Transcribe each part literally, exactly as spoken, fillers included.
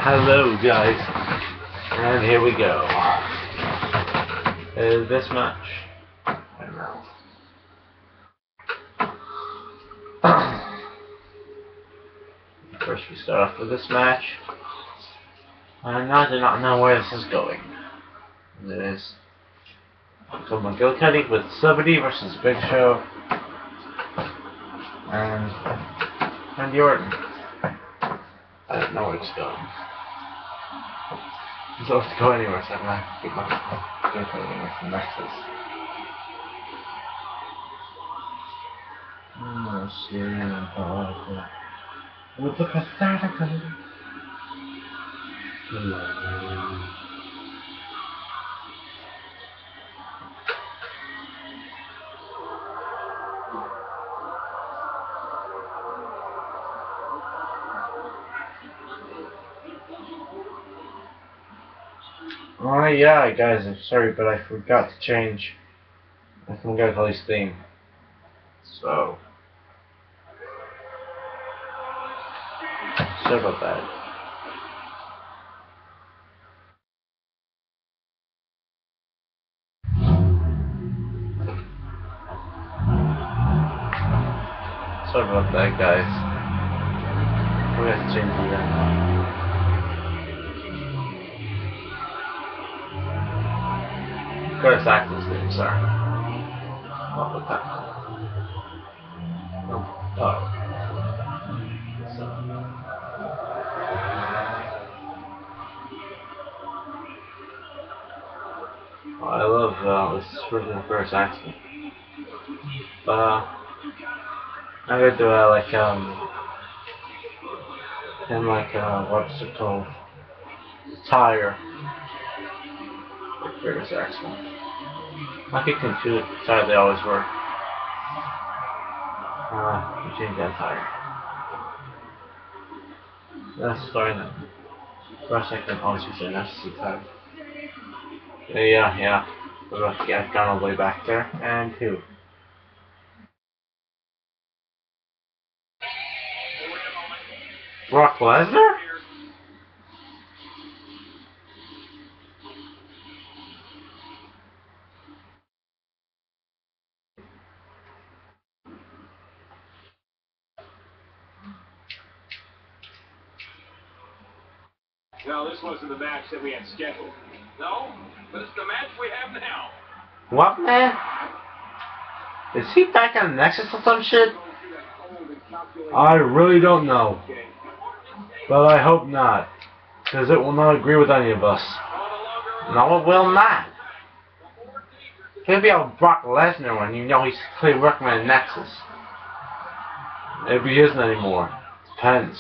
Hello guys, and here we go. Is this match? I don't know. First we start off with this match. And I do not know where this is going. It is so McGillicuddy with Celebrity versus Big Show and Randy Orton. I don't know where it's going. It's supposed to go anywhere, so I'm gonna have to keep my gameplay anywhere from Nexus. Oh shit, with the pathetic. Oh yeah, guys, I'm sorry, but I forgot to change I forgot Holly's theme. So sorry about that. Sorry about that, guys. We have to change it again. Curtis Axel's theme, sorry. Not with that. No. Oh. So. Oh, I love uh, this version of Curtis Axel. But uh, I'm gonna do uh, like um, in like uh, what's it called? Tire. Like Curtis Axel. I get confused. Sorry, they always were. Uh, you change that tire. That's fine. First, I can always use an S C tire. Yeah, yeah. We're going to get gone all the way back there. And two. Brock Lesnar? No, this wasn't the match that we had scheduled. No, but it's the match we have now. What, man? Is he back on Nexus or some shit? I really don't know. But I hope not. Because it will not agree with any of us. No, it will not. He'll be a Brock Lesnar when you know he's clearly working at Nexus. Maybe he isn't anymore. Depends.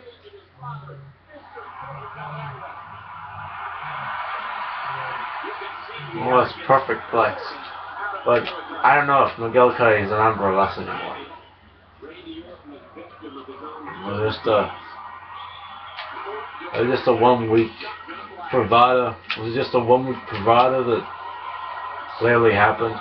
Well, it's perfect flex. But I don't know if McGillicuddy is a member of us anymore. It was just a, it was just a one week bravado. It was just a one week bravado that clearly happened.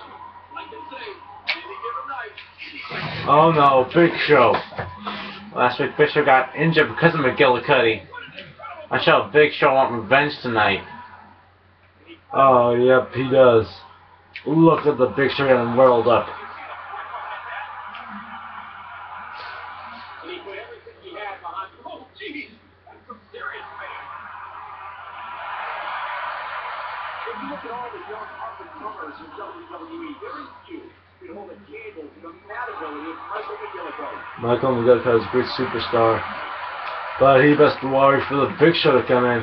Oh no, Big Show. Last week Big Show got injured because of McGillicuddy. I saw Big Show want revenge tonight. Oh, yep, he does. Look at the Big Show getting whirled up. Michael McGillicuddy is a great superstar, but he best be worried for the Big Show to come in.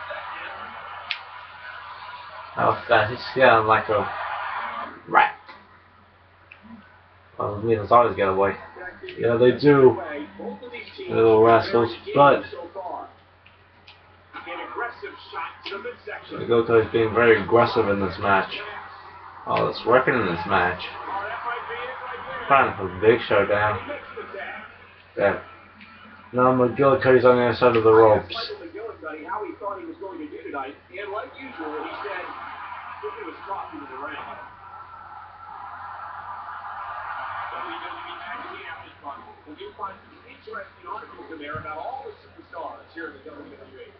Oh, that he's getting like a rat. Well, I mean, it's always get away. Yeah, they do, little rascals. But McGillicuddy is being very aggressive in this match. Oh, it's working in this match. Trying to put Big Show down. Yeah. Now McGillicuddy's on the other side of the ropes. How he thought he was going to do tonight, and like usual, he said he was talking to the ring. W W E Magazine after this month, and you'll find some interesting articles in there about all the superstars. stars here in the W W E.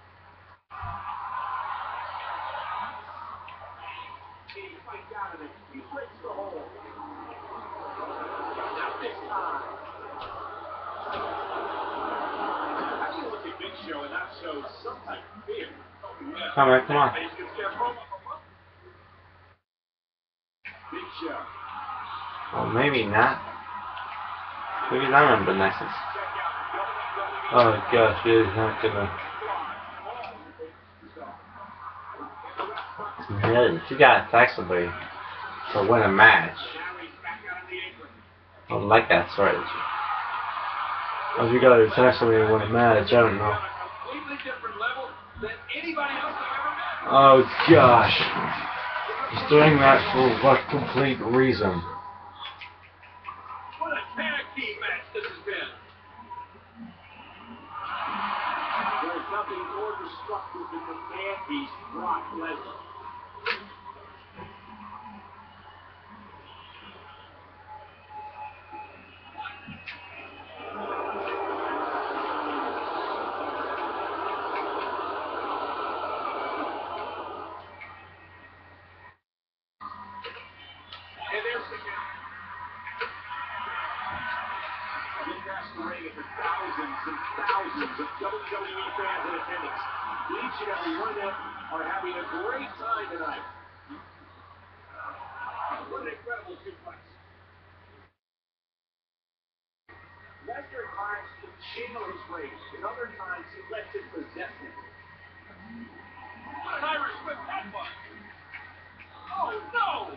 He fights out of it. He breaks the hole. Not this time. How do you look at Big Show and not show some type of fear? Come on, come on. Big Show. Well, maybe not. Maybe not remember Nexus. Oh gosh, he's not gonna. Yeah, if you gotta attack somebody to win a match, I don't like that strategy. If you gotta attack somebody to win a match, I don't know. Oh gosh. He's doing that for what complete reason? What a tag team match this has been. There's nothing more destructive than the man beast Brock Lesnar. And there's the across the ring is thousands and thousands of W W E fans in attendance. Each and every one of them are having a great time tonight. What an incredible suplex. Lesnar tries to channel his rage, and other times he lets it possess him. What an Irish whip that was! Oh no!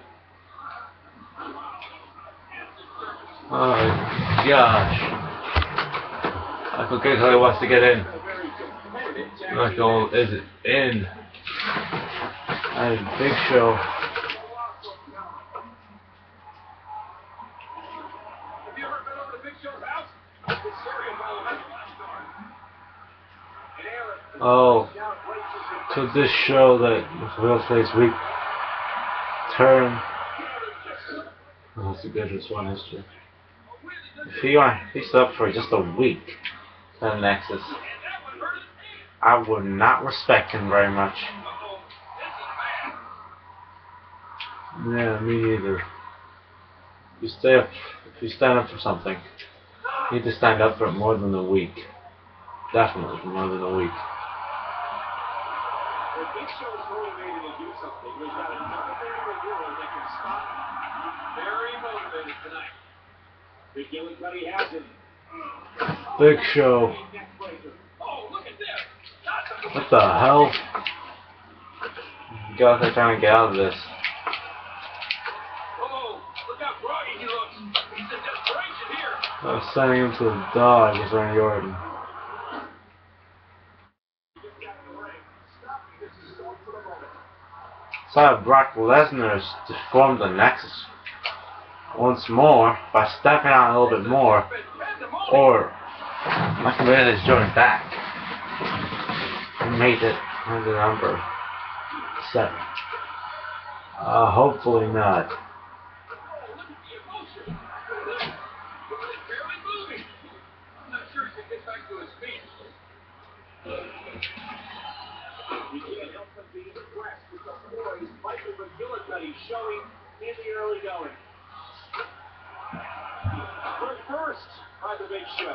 Oh gosh. I forget how he wants to get in. Michael is in. And Big Show. Have you ever been over to Big Show's house? His cereal bowl has a star. Oh. So this show that was next week turn. That's the goodest one history. If he are if he's up for just a week at Nexus, I would not respect him very much. Yeah, me neither. If you stay up if you stand up for something, you need to stand up for it more than a week. Definitely for more than a week. If Big Show is motivated to do something, there's not another man in the world that can stop him. Very motivated tonight. Big Gillicuddy has him. Big Show. Oh, look at this. What the hell? You guys are trying to get out of this. Oh, look how groggy he looks. He's in desperation here. I was sending him to the dog with Randy Orton. So Brock Lesnar deformed the Nexus once more by stepping out a little bit more, or Michael Bailey is joined back and made it on the number seven. Uh, hopefully not. We can't help but be impressed with the poise Michael McGillicuddy showing in the early going. But first, by the Big Show.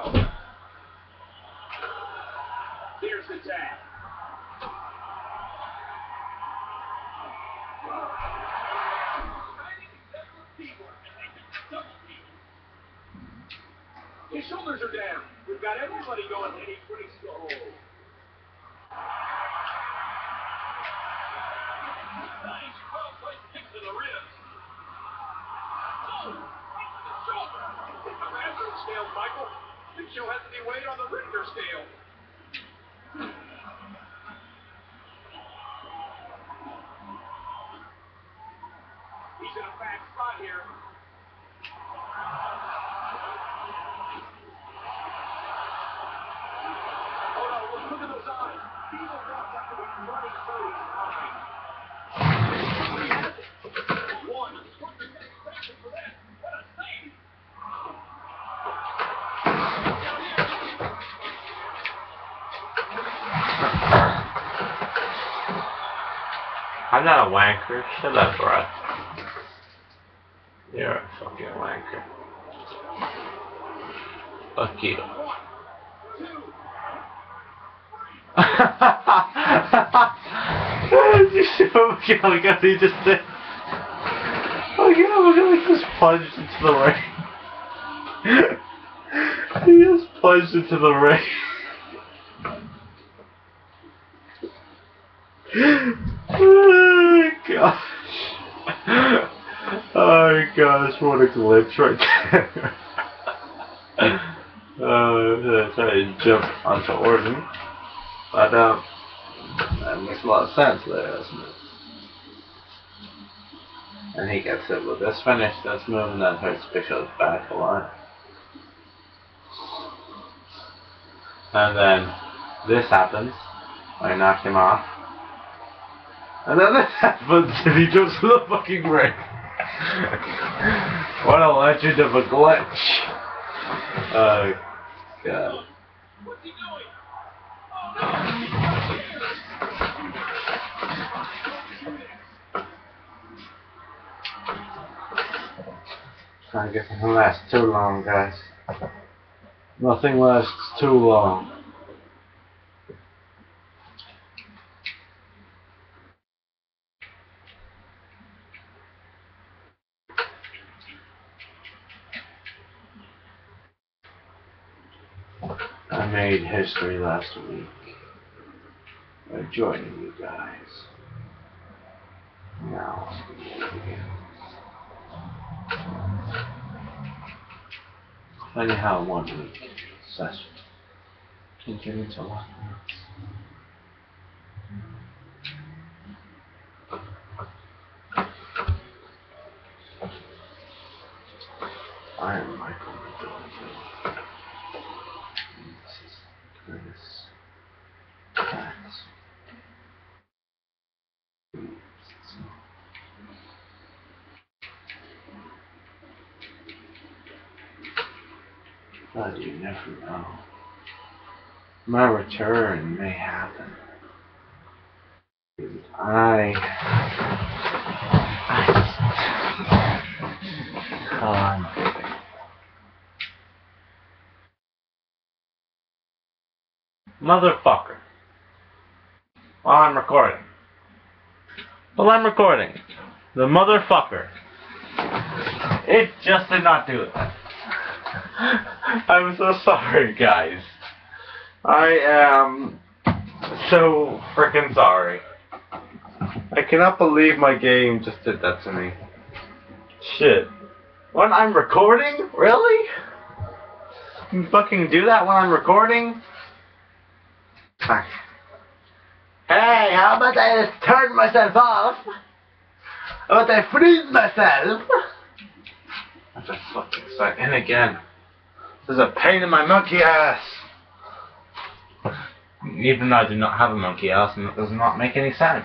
There's the tag. His shoulders are down. We've got everybody going, and he breaks the hole. Nice, well-placed kick to the ribs. Oh, the shoulder. The Richter scale, Michael. Big Show has to be weighed on the Richter scale. He's in a bad spot here. Oh no, look at those eyes. He will not have to be running for his eyes. One. For that. What a save. Down here. I'm not a wanker. Shut up, Brett. You're a fucking wanker. Fuck you. Oh my god, he just did. Oh yeah, look at he just plunged into the ring. He just plunged into the ring. Oh my gosh. Oh my gosh, what a glitch right there. Uh, trying to jump onto Orton. But, um, that makes a lot of sense there, doesn't it? And he gets it with this finish, this move, and then hurts Big Show's back a lot. And then this happens. I knock him off. And then this happens, and he jumps to the fucking ring. What a legend of a glitch. Oh, God. What's he doing? Trying to get something lasts too long, guys. Nothing lasts too long. I made history last week by joining you guys. Now, funny how one week session can get into a lot of minutes. I am Michael McDonald. This is Curtis. Facts. But you never know. My return may happen. I... I... Con. Motherfucker. While I'm recording. While I'm recording. The motherfucker. It just did not do that. I'm so sorry, guys. I am so freaking sorry. I cannot believe my game just did that to me. Shit. When I'm recording? Really? You fucking do that when I'm recording? Fuck. Hey, how about I just turn myself off? How about I freeze myself? That's a fucking sight. And again. This is a pain in my monkey ass. Even though I do not have a monkey ass, and it does not make any sense.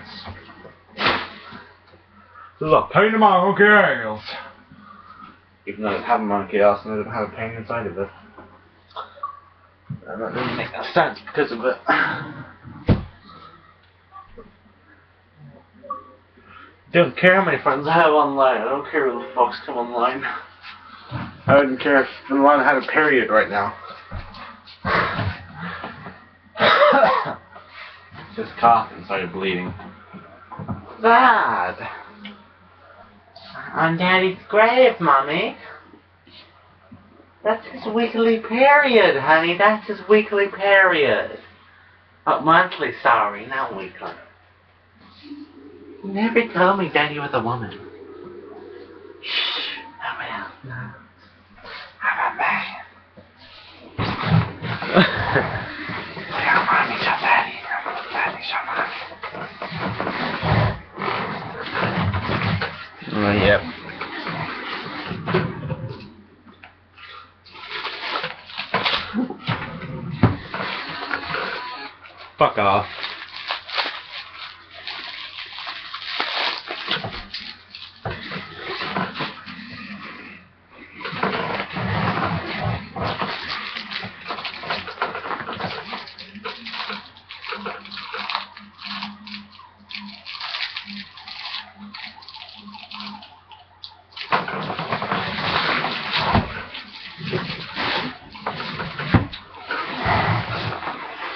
This is a pain in my monkey ass. Even though I have a monkey ass and I don't have a pain inside of it. That doesn't make no sense because of it. Don't care how many friends I have online. I don't care who the folks come online. I wouldn't care if the line had a period right now. Just coughed and started bleeding. Dad! On Daddy's grave, Mommy. That's his weekly period, honey. That's his weekly period. Oh, monthly, sorry, not weekly. You never told me Daddy was a woman. Shh, nobody else knows. I'm a man. Yeah, mommy, so daddy. Daddy, so mommy. Oh, yep. Fuck off.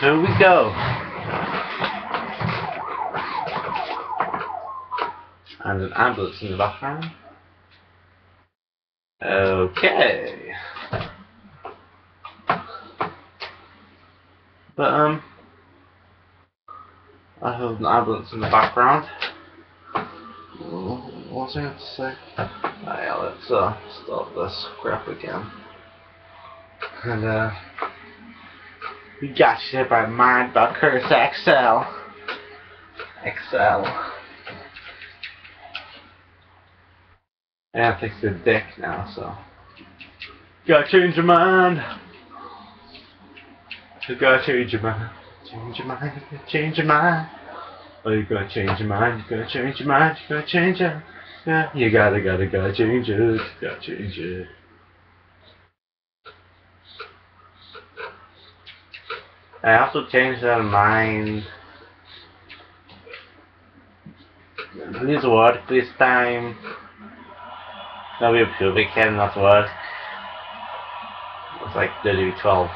here we go. And an ambulance in the background. Okay. But, um, I have an ambulance in the background. What was I going to say? Oh, yeah, let's, uh, start this crap again. And, uh, we got shit by Mind by Curse X L. X L. And I think it's a dick now, so. Gotta change your mind. You gotta change your mind. Change your mind. Change your mind. Oh, you gotta change your mind. You gotta change your mind. You gotta change it. Yeah, you gotta, gotta, gotta change it. You gotta change it. I also changed that mind. Please work this time. No, we have we can not work. It's like W twelve.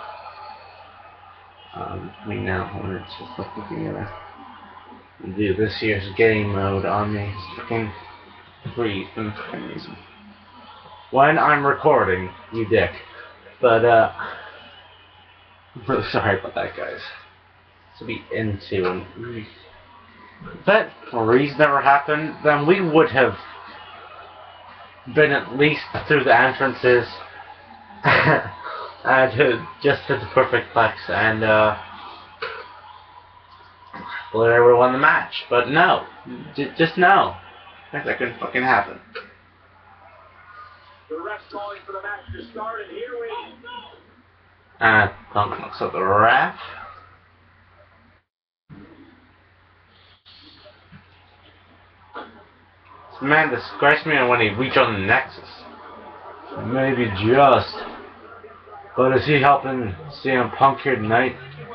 Um, we now we're just looking at it. Do this year's game mode on me. It's fucking free and amazing. When I'm recording, you dick. But uh I'm really sorry about that, guys. To be into and if that reason never happened, then we would have been at least through the entrances and uh, just hit the perfect plex and uh Blair would won the match. But no. J just no. That couldn't fucking happen. The ref's calling for the match to start, and here we go. And Punk looks at the ref. This man disgraced me when he reached on the Nexus. Maybe just. But is he helping C M Punk here tonight?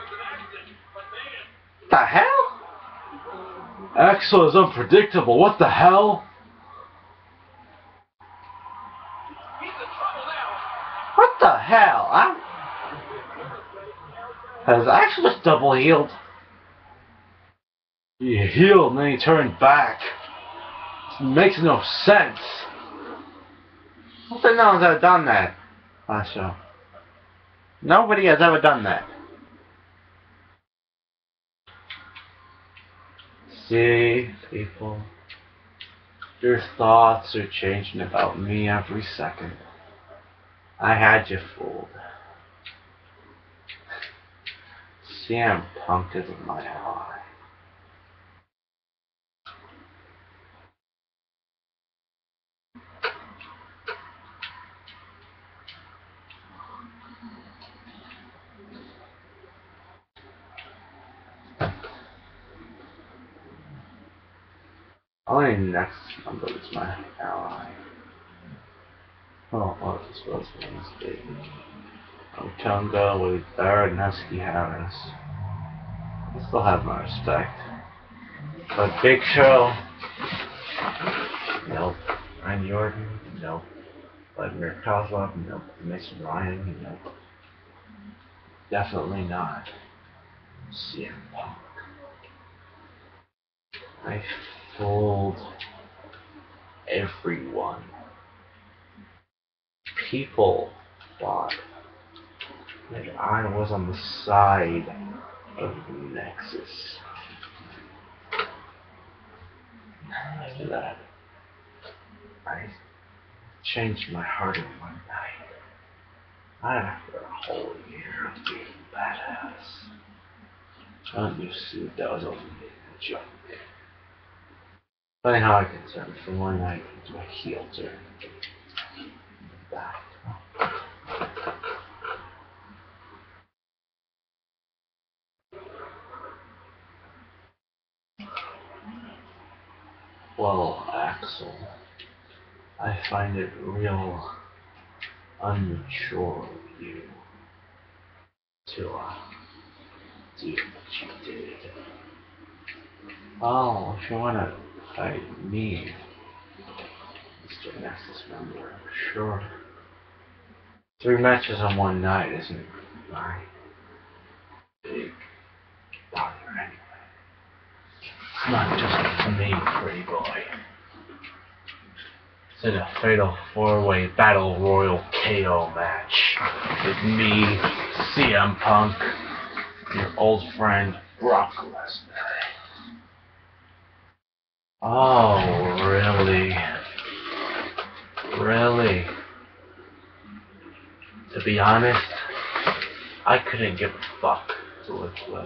The hell? Axel is unpredictable. What the hell? What the hell? I'm... Has Axel just double healed? He healed and then he turned back. It makes no sense. What the no one's ever done that last show? Nobody has ever done that. See, people, your thoughts are changing about me every second. I had you fooled. C M Punk isn't my ally. Only next number is my ally. Oh, what is supposed to be this big? Otunga with Baronowski Harris. I still have my respect. But Big Show? Nope. Randy Orton? Nope. Vladimir Kozlov? Nope. Mason Ryan? Nope. Definitely not C M Punk. I fooled everyone. People thought that I was on the side of the Nexus. After that, I changed my heart in one night. Not after a whole year of being badass. Don't you see that was only a joke? Funny how I can turn from one night into a heel turn. Back. Well, Axel, I find it real unmature of you to uh, do what you did. Oh, if you want to fight me, Mister Nexus member, sure. Three matches on one night isn't right. big doctor anyway. It's not just me, pretty boy. It's in a fatal four-way battle royal K O match with me, C M Punk, your old friend Brock Lesnar. Oh, really? Really? To be honest, I couldn't give a fuck who it was.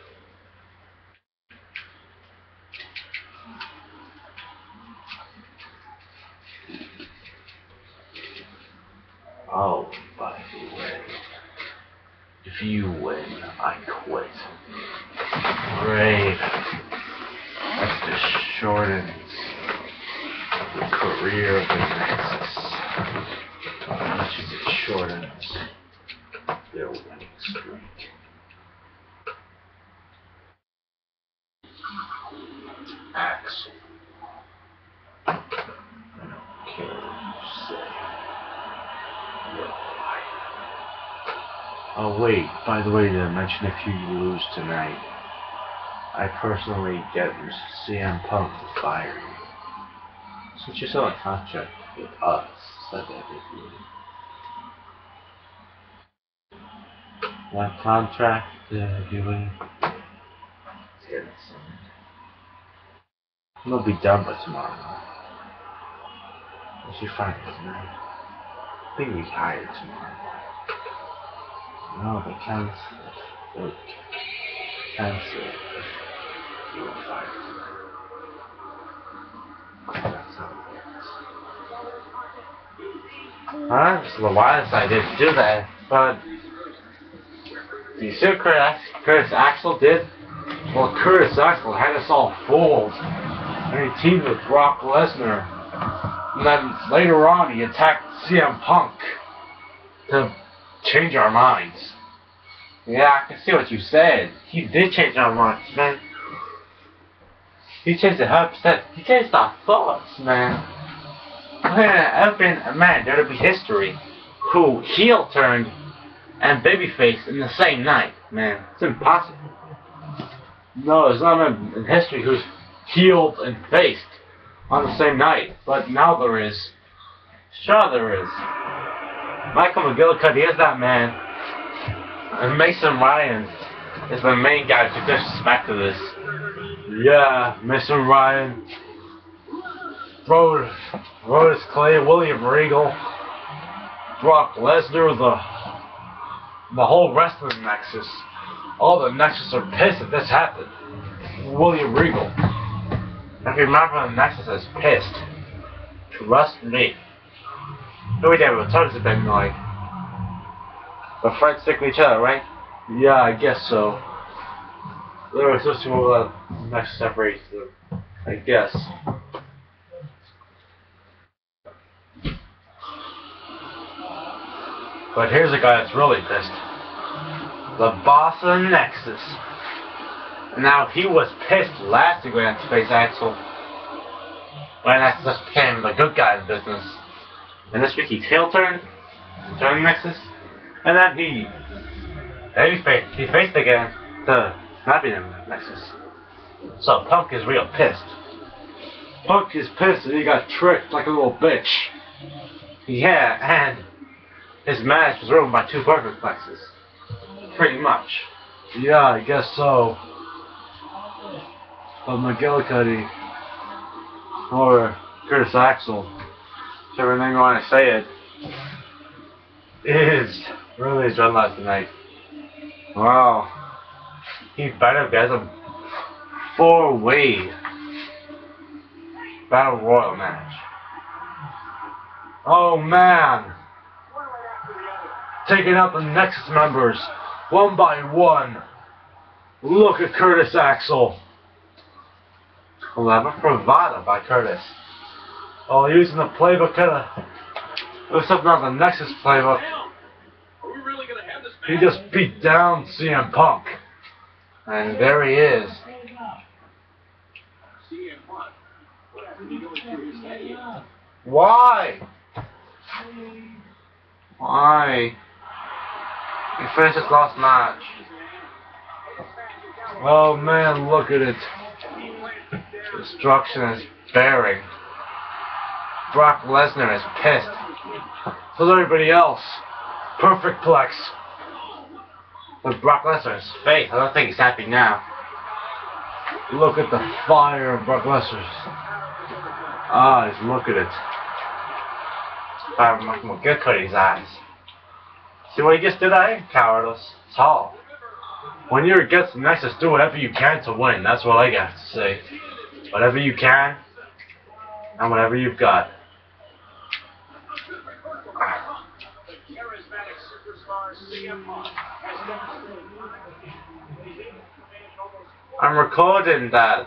Oh, by the way, if you win, I quit. Great. That's the shortens the career of the Nexus. Much as it shortens their winning streak. Axel. I don't care what you say. You're right. Oh wait, by the way, to mention if you lose tonight, I personally get C M Punk to fire you. Since you're still in contract with us, so that with you. What contract uh, do we get signed? I'm gonna be done by tomorrow. What's your Friday tonight? I think we retired tomorrow. No, they canceled. They canceled. You were fired tonight. That's how it works. Huh? It's the wildest I did do that, but do you see what Curtis, Curtis Axel did? Well, Curtis Axel had us all fooled. And he teamed with Brock Lesnar. And then later on, he attacked C M Punk to change our minds. Yeah, I can see what you said. He did change our minds, man. He changed it one hundred percent. He changed our thoughts, man. Ever been a man, there'd be history who heel turned and babyface in the same night, man. It's impossible. No, there's not a man in history who's healed and faced on the same night, but now there is. Sure there is. Michael McGillicuddy is that man, and Mason Ryan is the main guy to disrespect to this. Yeah, Mason Ryan, Rhodes, Rhodes Clay, William Regal, Brock Lesnar, the the whole wrestling Nexus. All the Nexus are pissed that this happened. William Regal. If you remember, the Nexus is pissed. Trust me. No, we did with tons of been like. But friends stick with each other, right? Yeah, I guess so. They were supposed to move on the Nexus separates them. I guess. But here's a guy that's really pissed. The boss of the Nexus. Now, he was pissed last week when he had to face Axel. When Axel just became the good guy in business. And this week he tail turned, turned the Nexus, and then he, then he faced, he faced again to not be in the Nexus. So Punk is real pissed. Punk is pissed that he got tricked like a little bitch. Yeah, and his match was ruined by two perfect Nexus. Pretty much. Yeah, I guess so. But McGillicuddy, or Curtis Axel, whichever name you want to say it, is really his run last night. Wow. He better get a four-way Battle Royal match. Oh man! Taking out the Nexus members, one by one. Look at Curtis Axel. Clever bravado by Curtis. Oh, using the playbook kinda. It was something on the Nexus playbook. Are we really gonna have this He match? just beat down C M Punk. And there he is. C M Punk. What happened to going through his head? Why? Why? He finished his last match. Oh man, look at it. Destruction is bearing. Brock Lesnar is pissed. So is everybody else. Perfect plex. But Brock Lesnar's face, I don't think he's happy now. Look at the fire of Brock Lesnar's eyes. Look at it. I'm gonna get Cody's eyes. See what he just did? I ain't cowardice. It's all. When you're against the Nexus, do whatever you can to win. That's what I got to say. Whatever you can, and whatever you've got. I'm recording that.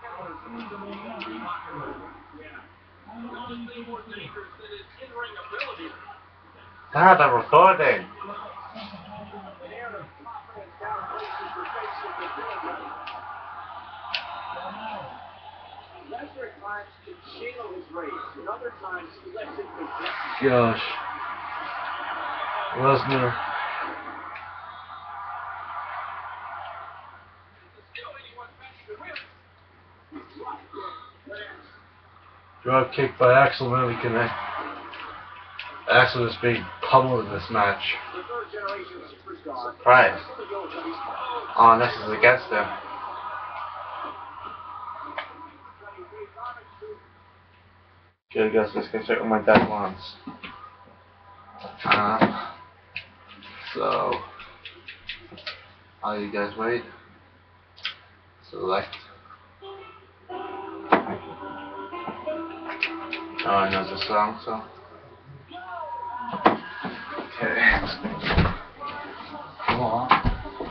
Dad, I'm recording. Gosh. Lesnar. Drop kick by Axel, really connect. Axel is being pummeled in this match. Surprise. Oh, this is against him. Good, guys, let's go check what my dad wants. Uh, so, while you guys wait, select. Oh, I know the song, so. Okay. Come on.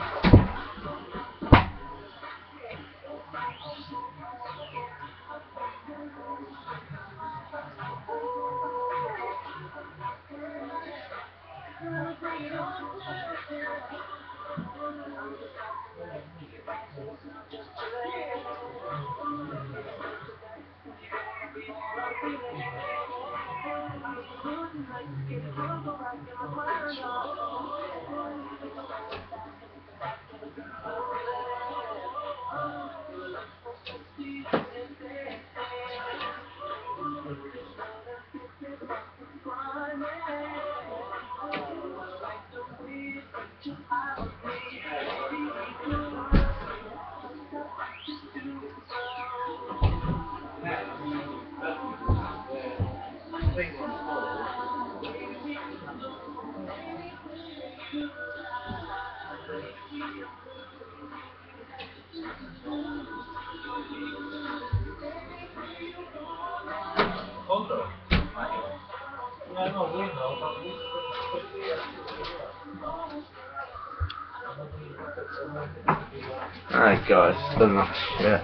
Alright guys, done enough. Yeah.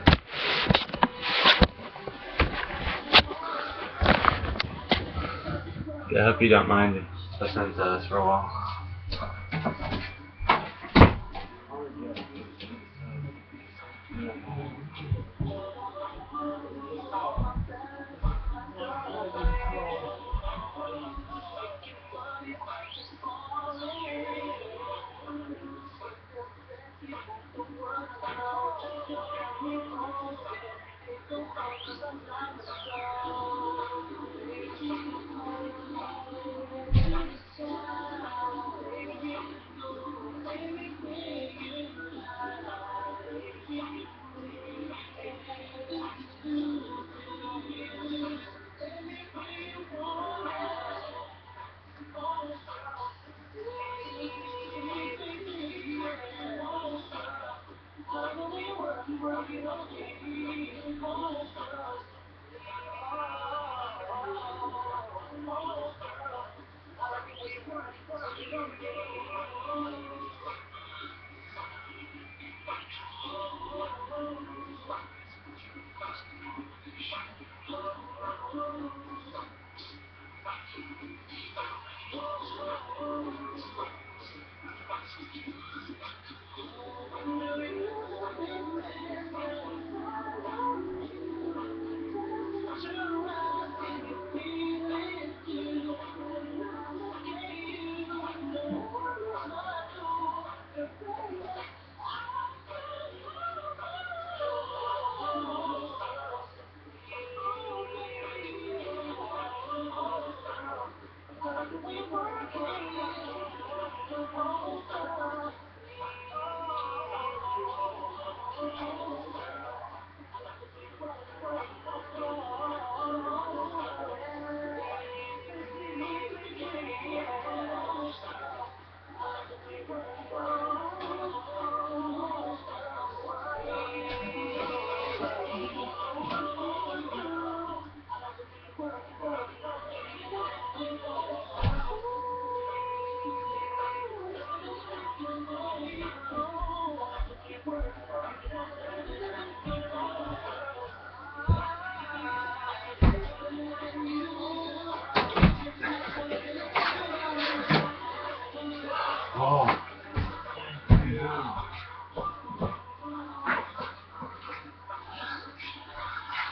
I hope you don't mind listening to this for a while.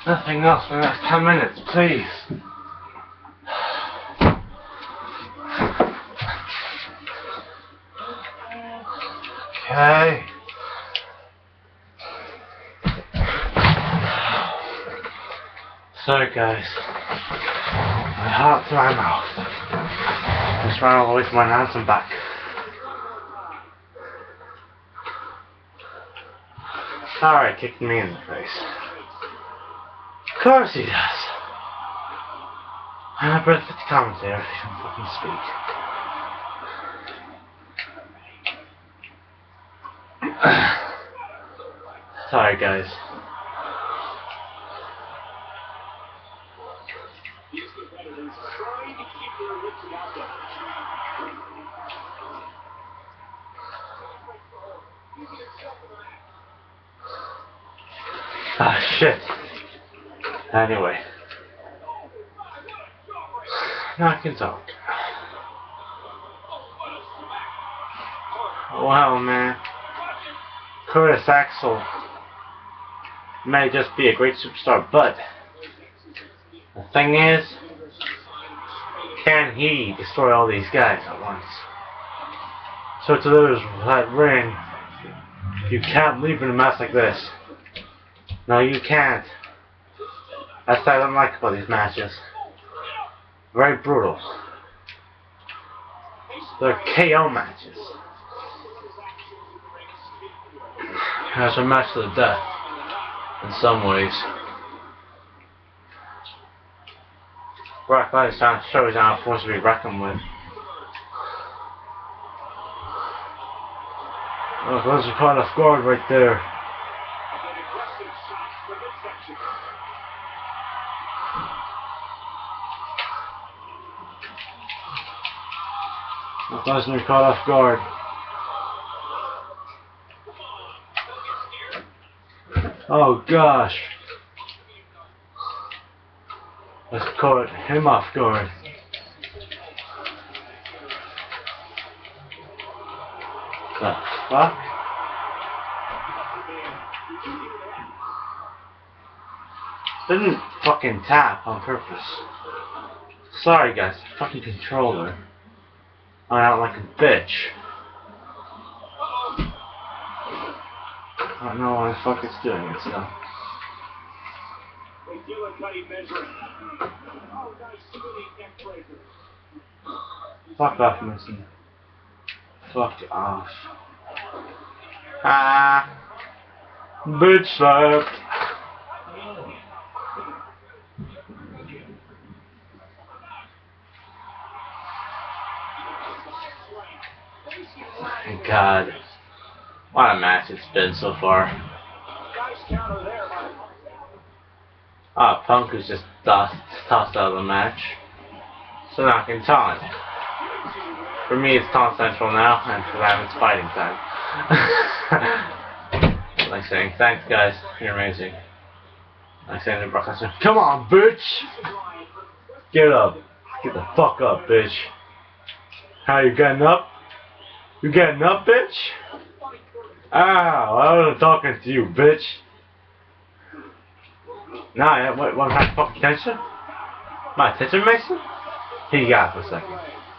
Nothing else for the next ten minutes, please. Okay. Sorry guys. My heart to my mouth. Just ran all the way to my hands and back. Sorry, kicked me in the face. Of course he does. I'm a breath of commentator if he can fucking speak. Sorry guys. Ah, shit. Anyway. Now I can talk. Wow, man. Curtis Axel may just be a great superstar, but the thing is, can he destroy all these guys at once? So to lose that ring, you can't leave in a mess like this. No, you can't. That's what I don't like about these matches. Very brutal. They're K O matches. That's a match to the death, in some ways. Brock Lesnar's trying to show he's not a force to be reckoned with. Oh, those are caught off guard right there. Lesnar caught off guard. Oh gosh. Let's caught him off guard. The fuck? Didn't fucking tap on purpose. Sorry guys, fucking controller. I don't like a bitch. I don't know why the fuck it's doing it, so. Fuck off, Mason. Fuck off. Ah. Bitch slapped. Thank God. What a match it's been so far. Ah, oh, Punk is just tossed, tossed out of the match. So now I can taunt. For me it's Taunt Central now, and for them it's fighting time. Like saying, thanks guys, you're amazing. Like saying to Brock Lesnar, come on bitch! Get up. Get the fuck up, bitch. How you getting up? You getting up, bitch? Ow, I wasn't talking to you, bitch. Nah, what, what kind of fucking attention? My attention, Mason? Here you got it for a second.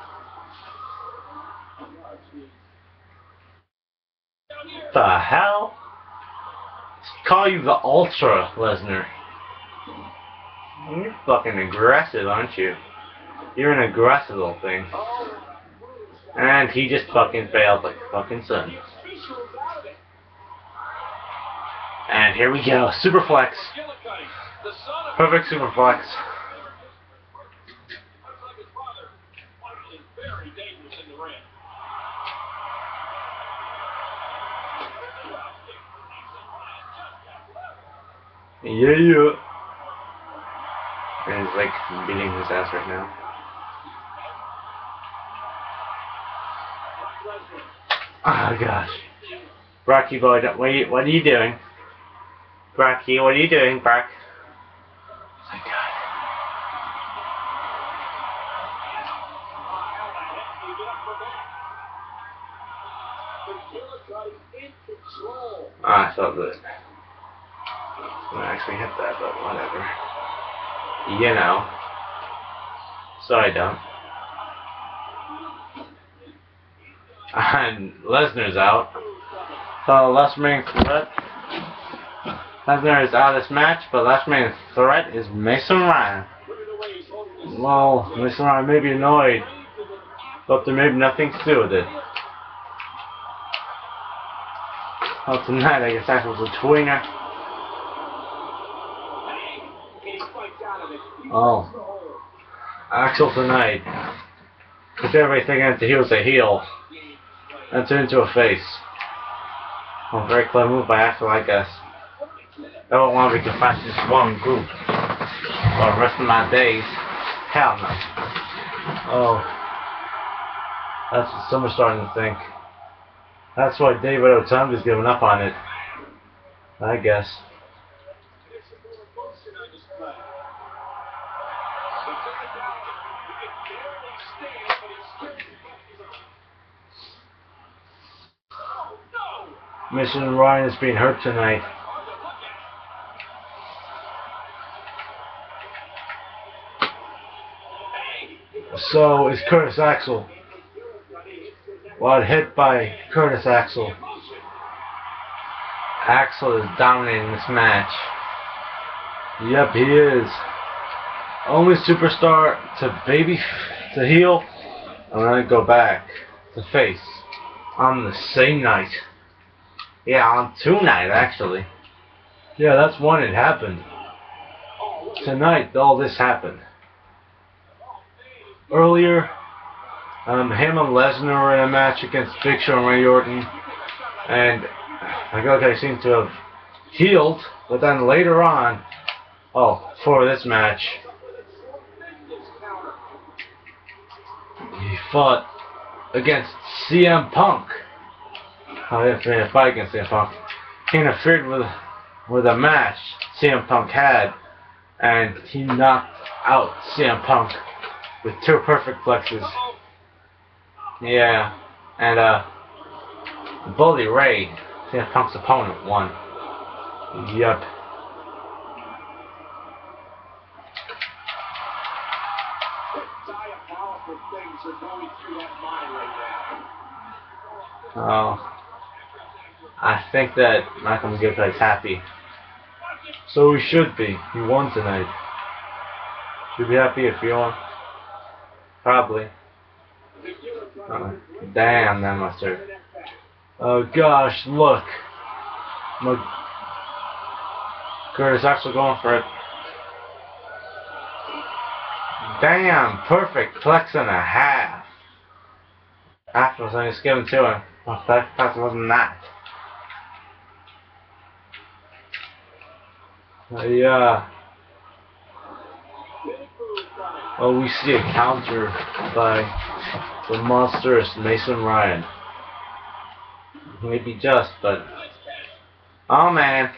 The hell? Call you the Ultra, Lesnar. You're fucking aggressive, aren't you? You're an aggressive little thing. And he just fucking failed like a fucking son. And here we go, Superflex. Perfect Superflex. Yeah, yeah. And he's like beating his ass right now. Oh gosh. Brocky boy, what are you, what are you doing? Brocky, what are you doing, Brock? Oh my God. Ah, I felt good. gonna actually hit that, but whatever. You know. So I don't. And Lesnar's out. So last remaining threat. Lesnar is out of this match, but last remaining threat is Mason Ryan. Well, Mason Ryan may be annoyed, but there may be nothing to do with it. Well, tonight I guess that was a twinger. Oh. Axel tonight. Because everybody thinking that he was a heel. And turned into a face. Well, very clever move by Axel, I guess. I don't want to be confined to this one group for the rest of my days. Hell no. Oh. That's what some are starting to think. That's why David Otunga's giving up on it. I guess. Mason Ryan is being hurt tonight. So is Curtis Axel. Well, hit by Curtis Axel. Axel is dominating this match. Yep, he is. Only superstar to baby to heel. I'm gonna go back to face on the same night. Yeah, on two night actually. Yeah, that's when it happened. Tonight, all this happened. Earlier, um, him and Lesnar were in a match against Big Show and Randy Orton, and I feel like I seem to have healed. But then later on, oh, for this match, he fought against C M Punk. Oh, he didn't fight against C M Punk. He interfered with with a match C M Punk had, and he knocked out C M Punk with two perfect flexes. Yeah, and uh, Bully Ray, C M Punk's opponent, won. Yep. Oh. I think that Michael McGuire's happy. So he should be. He won tonight. Should be happy if he won. Probably. Uh, damn, that must hurt. Oh gosh, look. Mc Curtis actually going for it. Damn, perfect flex and a half. After was only given to him. Well, that, that wasn't that. Uh, yeah. Oh, we see a counter by the monstrous Mason Ryan. Maybe just, but oh man.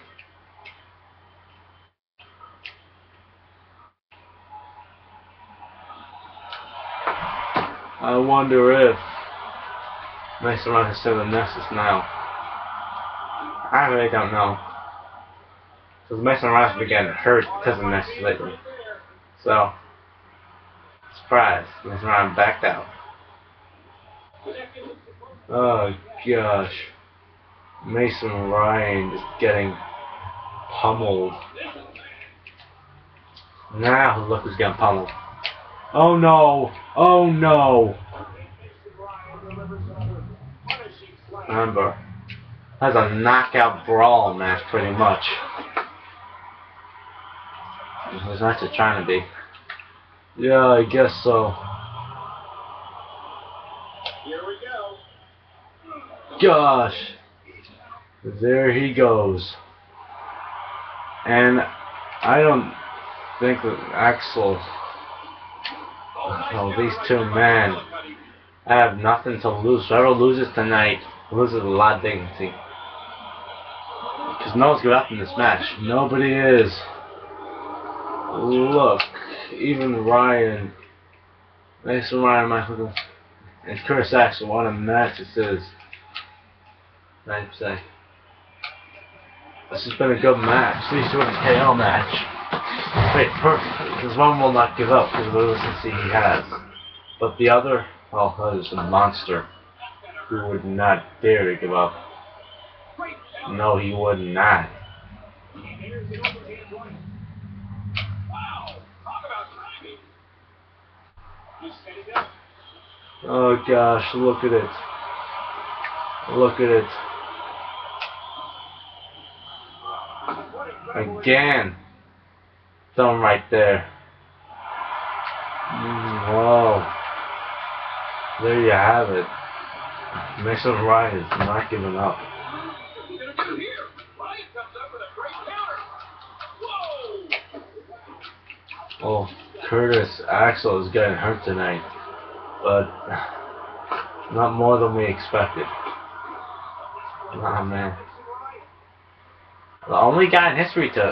I wonder if Mason Ryan is still in Nexus now. I really don't know. Because Mason Ryan's been getting hurt because of Nexus lately. So, surprise, Mason Ryan backed out. Oh gosh. Mason Ryan is getting pummeled. Now look who's getting pummeled. Oh no! Oh no! Remember, that's a knockout brawl match pretty much. As much as trying to be. Yeah, I guess so. Here we go. Gosh. There he goes. And I don't think that Axel, oh, these two men have nothing to lose. Whoever loses tonight loses a lot of dignity. Because no one's good up in this match. Nobody is. Look, even Ryan, Mason Ryan, Michael, and Curtis Axel, what a match this is. I'd say. This has been a good match. At least it was a K O match. Wait, perfect. Because one will not give up because of the resiliency he has. But the other, oh, that is a monster who would not dare to give up. No, he would not. Oh gosh, look at it. Look at it. Again. Thumb right there. Mm, whoa. There you have it. Mason Ryan is not giving up. Oh, Curtis Axel is getting hurt tonight, but not more than we expected. Nah, man. The only guy in history to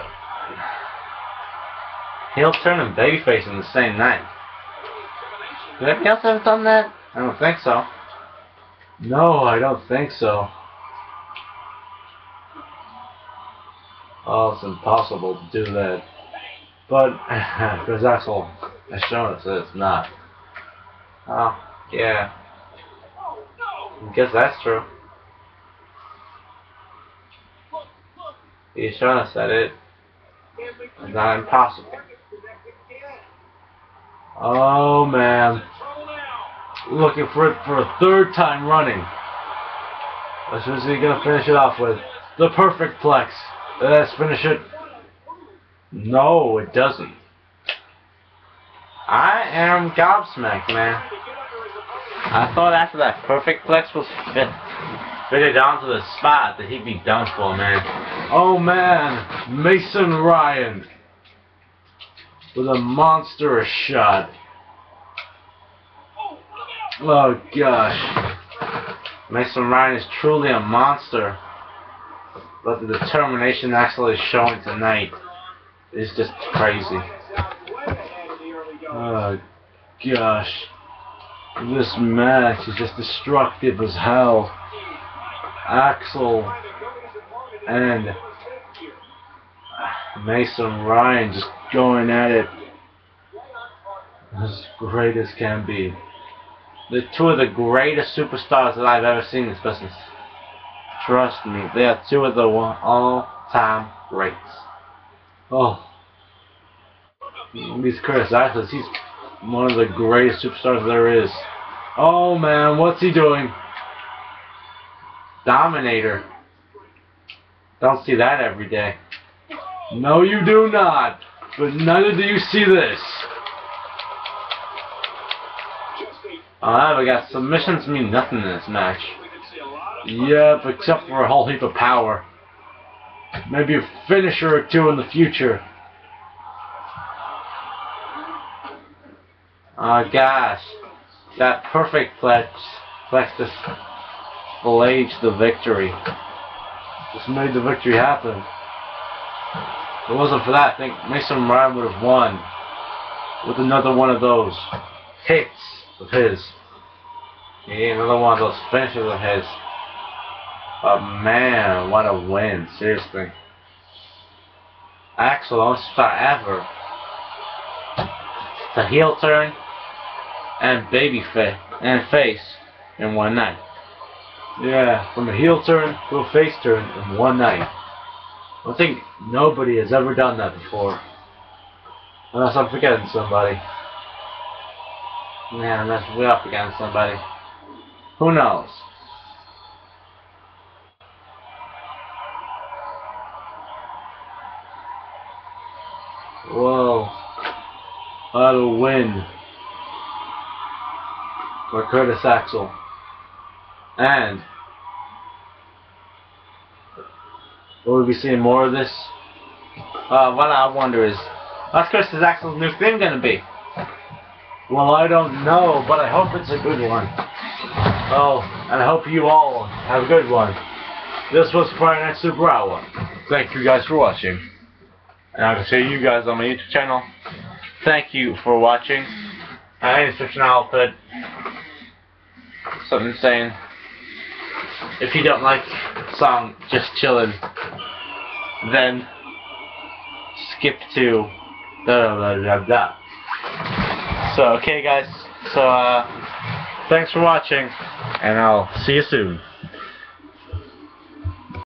heel turn and babyface in the same night. Did anybody else ever done that? I don't think so. No, I don't think so. Oh, it's impossible to do that. But Chris Axel has shown us that it's not. Oh, yeah. I guess that's true. He's shown us that it is not impossible. Oh man. Looking for it for a third time running. What's he gonna finish it off with? The perfect plex. Let's finish it. No, it doesn't. I am gobsmacked, man. I thought after that perfect plex was fit, fitted onto the spot that he'd be done for, man. Oh man, Mason Ryan with a monstrous shot. Oh gosh. Mason Ryan is truly a monster. But the determination Axel is showing tonight is just crazy. Oh gosh. This match is just destructive as hell. Axel and Mason Ryan just going at it as great as can be. The two of the greatest superstars that I've ever seen in this business. Trust me, they are two of the all-time greats. Oh, these Curtis Axel, he's one of the greatest superstars there is. Oh man, what's he doing? Dominator. Don't see that every day. No, you do not. But neither do you see this. However, we got submissions mean nothing in this match. Yep, except for a whole heap of power. Maybe a finisher or two in the future. Oh gosh. That perfect flex, flex just staged the victory. Just made the victory happen. If it wasn't for that, I think Mason Ryan would have won with another one of those hits of his. Yeah, another one of those finishes of his. But man, what a win, seriously. Axel, only start ever. The heel turn and baby face and face in one night. Yeah, from a heel turn to a face turn in one night. I think nobody has ever done that before. Unless I'm forgetting somebody. Yeah, unless we are forgetting somebody. Who knows? Whoa. What a win for Curtis Axel. And will we be seeing more of this? Uh, what I wonder is, what's Curtis Axel's new thing gonna be? Well, I don't know, but I hope it's a good one. Oh, and I hope you all have a good one. This was Friday Night Super Hour. Thank you guys for watching. And I can see you guys on my YouTube channel. Thank you for watching. I in the description I'll put something saying, if you don't like the song Just Chillin', then skip to da da da da. So okay guys, so uh, thanks for watching, and I'll see you soon.